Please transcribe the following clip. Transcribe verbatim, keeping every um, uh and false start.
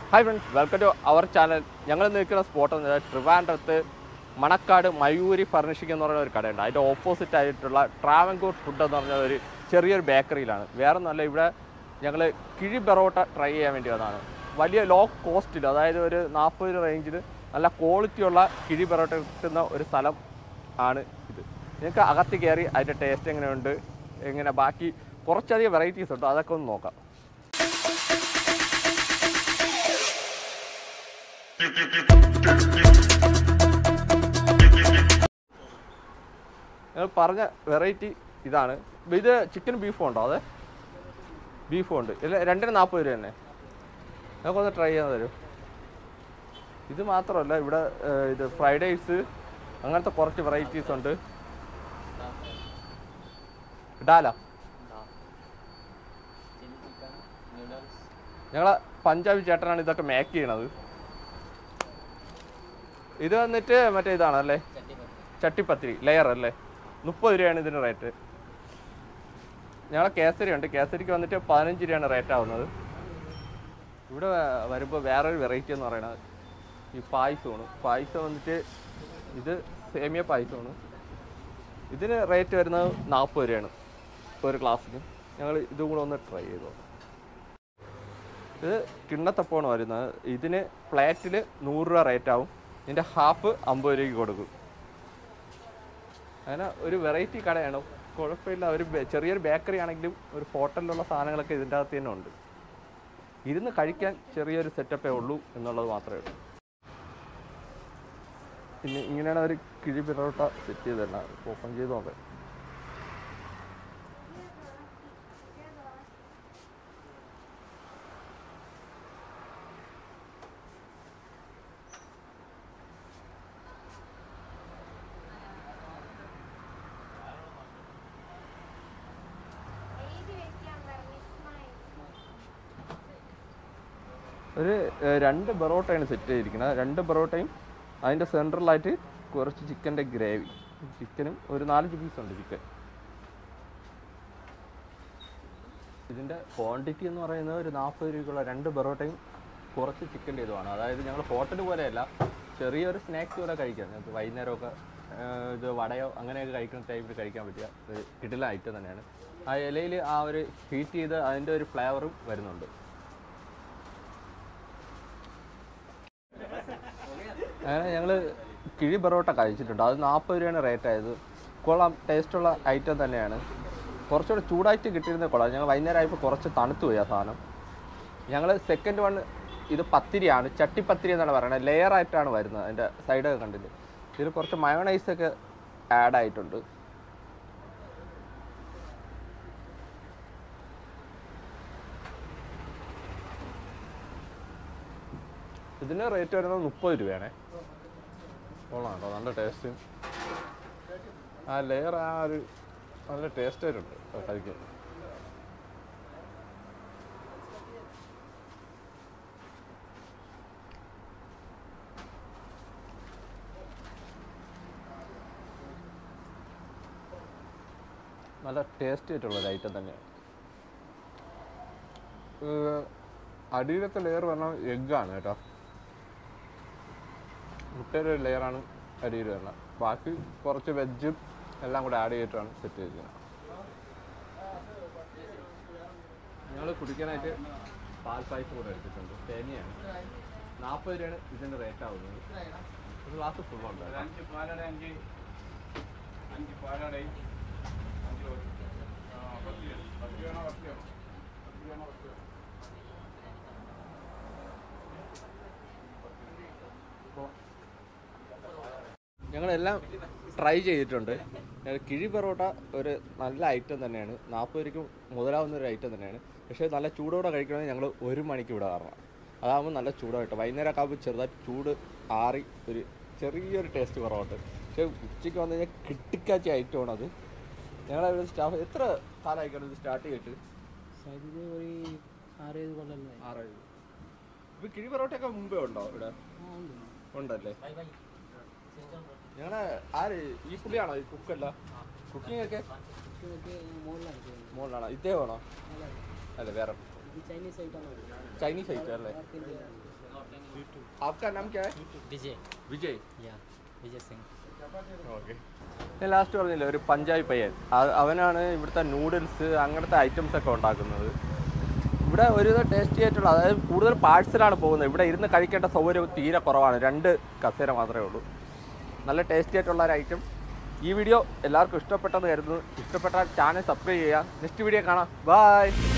Hi friends, welcome to our channel. ഞങ്ങൾ നിൽക്കുന്ന spot എന്ന് വെച്ചാൽ ട്രിവാൻഡ്രത്ത് മണക്കാട് മയൂരി ഫർണിഷിംഗ് എന്ന് പറയുന്ന ഒരു കടയുണ്ട്. അതിൻ്റെ ഓപ്പോസിറ്റ് ആയിട്ടുള്ള ട്രാവൻകൂർ ഫുഡ് എന്ന് പറഞ്ഞ ഒരു ചെറിയൊരു ബേക്കറിയിലാണ്. വേറെ ഒന്നുമല്ല, ഇവിടെ ഞങ്ങൾ കിഴി ബെറോട്ട ട്രൈ ചെയ്യാൻ വേണ്ടി വന്നതാണ്. വലിയ ലോ കോസ്റ്റിൽ, അതായത് ഒരു നാൽപ്പത് രൂപ റേഞ്ചിൽ നല്ല ക്വാളിറ്റിയുള്ള കിഴി ബെറോട്ട കിട്ടുന്ന ഒരു സ്ഥലം ആണ് ഇത്. നിങ്ങൾക്ക് അകത്ത് കയറി അതിൻ്റെ ടേസ്റ്റ് എങ്ങനെയുണ്ട്, എങ്ങനെ ബാക്കി കുറച്ചധികം വെറൈറ്റീസ് ഉണ്ട്, അതൊക്കെ ഒന്ന് നോക്കാം. ഞങ്ങൾ പറഞ്ഞ വെറൈറ്റി ഇതാണ്. ഇത് ചിക്കൻ ബീഫും ഉണ്ടോ? അതെ, ബീഫും ഉണ്ട്. ഇല്ല, രണ്ടിന് നാൽപ്പത് രൂപ തന്നെ. ഞങ്ങൾക്കൊന്ന് ട്രൈ ചെയ്യാൻ തരും. ഇത് മാത്രമല്ല, ഇവിടെ ഇത് ഫ്രൈഡ് റൈസ് അങ്ങനത്തെ കുറച്ച് വെറൈറ്റീസ് ഉണ്ട്. ഡാല ഞങ്ങളെ പഞ്ചാബി ചേട്ടനാണ് ഇതൊക്കെ മേക്ക് ചെയ്യണത്. ഇത് വന്നിട്ട് മറ്റേ ഇതാണല്ലേ, ചട്ടിപ്പത്തിരി ലെയർ അല്ലേ, മുപ്പത് രൂപയാണ് ഇതിൻ്റെ റേറ്റ്. ഞങ്ങളെ കേസരി ഉണ്ട്, കേസരിക്ക് വന്നിട്ട് പതിനഞ്ച് രൂപയാണ് റേറ്റ് ആവുന്നത്. ഇവിടെ വരുമ്പോൾ വേറൊരു വെറൈറ്റി എന്ന് പറയുന്നത് ഈ പായസമാണ്. പായസം വന്നിട്ട് ഇത് സേമിയ പായസമാണ്. ഇതിന് റേറ്റ് വരുന്നത് നാൽപ്പത് രൂപയാണ് ഒരു ഗ്ലാസ്സിന്. ഞങ്ങൾ ഇതും കൂടെ ഒന്ന് ട്രൈ ചെയ്തു. ഇത് കിണ്ണത്തപ്പമാണ് വരുന്നത്. ഇതിന് പ്ലേറ്റിൽ നൂറ് രൂപ റേറ്റ് ആവും. ഇതിൻ്റെ ഹാഫ് അമ്പത് രൂപയ്ക്ക് കൊടുക്കും. അങ്ങനെ ഒരു വെറൈറ്റി കടയാണ്, കുഴപ്പമില്ല. ഒരു ചെറിയൊരു ബേക്കറി ആണെങ്കിലും ഒരു ഹോട്ടലിലുള്ള സാധനങ്ങളൊക്കെ ഇതിൻ്റെ അകത്ത് തന്നെ ഉണ്ട്. ഇരുന്ന് കഴിക്കാൻ ചെറിയൊരു സെറ്റപ്പേ ഉള്ളൂ എന്നുള്ളത് മാത്രമേ ഉള്ളൂ. പിന്നെ ഇങ്ങനെയാണ് ഒരു കിഴി ബെറോട്ട സെറ്റ് ചെയ്ത് തന്നെ ഓപ്പൺ ചെയ്ത് നോക്കാം. ഒരു രണ്ട് ബെറോട്ടയാണ് സെറ്റ് ചെയ്തിരിക്കുന്നത്. രണ്ട് ബെറോട്ടയും അതിൻ്റെ സെൻട്രലായിട്ട് കുറച്ച് ചിക്കൻ്റെ ഗ്രേവി, ചിക്കനും ഒരു നാലഞ്ച് പീസുണ്ട് ചിക്കൻ. ഇതിൻ്റെ ക്വാണ്ടിറ്റി എന്ന് പറയുന്നത് ഒരു നാൽപ്പത് രൂപയ്ക്കുള്ള രണ്ട് ബെറോട്ടയും കുറച്ച് ചിക്കൻ്റെ ഇതുമാണ്. അതായത് ഞങ്ങൾ ഹോട്ടൽ പോലെയല്ല, ചെറിയൊരു സ്നാക്സ് പോലെ കഴിക്കാം. ഞങ്ങൾക്ക് വൈകുന്നേരമൊക്കെ ഇത് വടയോ അങ്ങനെയൊക്കെ കഴിക്കുന്ന ടൈപ്പിൽ കഴിക്കാൻ പറ്റിയ ഒരു കിടില ഐറ്റം തന്നെയാണ്. ആ ഇലയിൽ ആ ഒരു ഹീറ്റ് ചെയ്ത് അതിൻ്റെ ഒരു ഫ്ലേവറും വരുന്നുണ്ട്. അങ്ങനെ ഞങ്ങൾ കിഴി ബെറോട്ട കഴിച്ചിട്ടുണ്ട്. അത് നാൽപ്പത് രൂപയാണ് റേറ്റ് ആയത്. കൊള്ളാം, ടേസ്റ്റുള്ള ഐറ്റം തന്നെയാണ്. കുറച്ചുകൂടെ ചൂടായിട്ട് കിട്ടിയിരുന്നത് കൊള്ളാം. ഞങ്ങൾ വൈകുന്നേരം ആയപ്പോൾ കുറച്ച് തണുത്തു പോയി ആ സാധനം. ഞങ്ങൾ സെക്കൻഡ് വൺ ഇത് പത്തിരിയാണ്, ചട്ടിപ്പത്തിരി എന്നാണ് പറയുന്നത്. ലെയർ ആയിട്ടാണ് വരുന്നത്. അതിൻ്റെ സൈഡൊക്കെ കണ്ടിട്ട് ഇതിൽ കുറച്ച് മയോണൈസൊക്കെ ആഡ് ആയിട്ടുണ്ട്. ഇതിന് റേറ്റ് വരുന്നത് മുപ്പത് രൂപയാണേ. കൊള്ളാം കേട്ടോ, നല്ല ടേസ്റ്റ്. ആ ലെയർ ആ ഒരു നല്ല ടേസ്റ്റ് ആയിട്ടുണ്ട് കഴിക്കാൻ. നല്ല ടേസ്റ്റ് ആയിട്ടുള്ളൊരു ഐറ്റം തന്നെയാണ്. അടിയിലത്തെ ലെയർ പറഞ്ഞാൽ എഗ്ഗാണ് കേട്ടോ. മുട്ടയുടെ ഒരു ലെയറാണ് അടിയിൽ വരുന്നത്. ബാക്കി കുറച്ച് വെജും എല്ലാം കൂടെ ആഡ് ചെയ്തിട്ടാണ് സെറ്റ് ചെയ്തിരിക്കുന്നത്. ഞങ്ങൾ കുടിക്കാനായിട്ട് പാൽ പായസം കൂടെ എടുത്തിട്ടുണ്ട്. തേങ്ങയാണ്. നാൽപ്പത് രൂപയാണ് ഇതിൻ്റെ റേറ്റ് ആവുന്നത്. ഒരു ഗ്ലാസ് ഫുള്ളുണ്ട്. ഞങ്ങളെല്ലാം ട്രൈ ചെയ്തിട്ടുണ്ട്. കിഴി ബെറോട്ട ഒരു നല്ല ഐറ്റം തന്നെയാണ്. നാൽപ്പത് രൂപയ്ക്ക് മുതലാവുന്ന ഒരു ഐറ്റം തന്നെയാണ്. പക്ഷേ നല്ല ചൂടോടെ കഴിക്കണമെങ്കിൽ ഞങ്ങൾ ഒരു മണിക്ക് ഇവിടെ കാരണം. അതാകുമ്പോൾ നല്ല ചൂടായിട്ട് വൈകുന്നേരമൊക്കെ ആകുമ്പോൾ ചെറുതായിട്ട് ചൂട് ആറി ഒരു ചെറിയൊരു ടേസ്റ്റ് കുറവുണ്ട്. പക്ഷേ ഉച്ചയ്ക്ക് വന്നു കഴിഞ്ഞാൽ കിട്ടിക്കാച്ച ഐറ്റമാണ് അത്. ഞങ്ങളെ സ്റ്റാഫ് എത്ര കാലമായിക്കാണ് ഇത് സ്റ്റാർട്ട് ചെയ്തിട്ട്? ആറേഴ് കൊല്ലം. ആറേഴ്. ഇപ്പോൾ കിഴി ബെറോട്ടയൊക്കെ മുമ്പേ ഉണ്ടോ ഇവിടെ? ഉണ്ടല്ലേ. ഞങ്ങളെ ആര് ഈ പുള്ളിയാണോ ഈ കുക്കല്ല? കുക്കിംഗ് ഒക്കെ മോളിലാണോ? ഇദ്ദേഹമാണോ? അല്ല വേറെ ചൈനീസ് ഐറ്റം അല്ലേ? आपका नाम क्या है? विजय विजय. या വിജയ് സിംഗ്. ഓക്കെ. ഞാൻ ലാസ്റ്റ് പറഞ്ഞില്ലേ ഒരു പഞ്ചാബി പയ്യൻ, അ- അവനാണ് ഇവിടുത്തെ നൂഡിൽസ് അങ്ങനത്തെ ഐറ്റംസ് ഒക്കെ ഉണ്ടാക്കുന്നത്. ഇവിടെ ഒരു ടേസ്റ്റി ആയിട്ടുള്ള, അതായത് കൂടുതൽ പാഴ്സലാണ് പോകുന്നത്. ഇവിടെ ഇരുന്ന് കഴിക്കേണ്ട സൗകര്യം തീരെ കുറവാണ്, രണ്ട് കസേര മാത്രമേ ഉള്ളൂ. നല്ല ടേസ്റ്റി ആയിട്ടുള്ള ഒരു ഐറ്റം. ഈ വീഡിയോ എല്ലാവർക്കും ഇഷ്ടപ്പെട്ടെന്ന് കരുതുന്നു. ഇഷ്ടപ്പെട്ടാൽ ചാനൽ സബ്സ്ക്രൈബ് ചെയ്യുക. നെക്സ്റ്റ് വീഡിയോ കാണാം. ബൈ.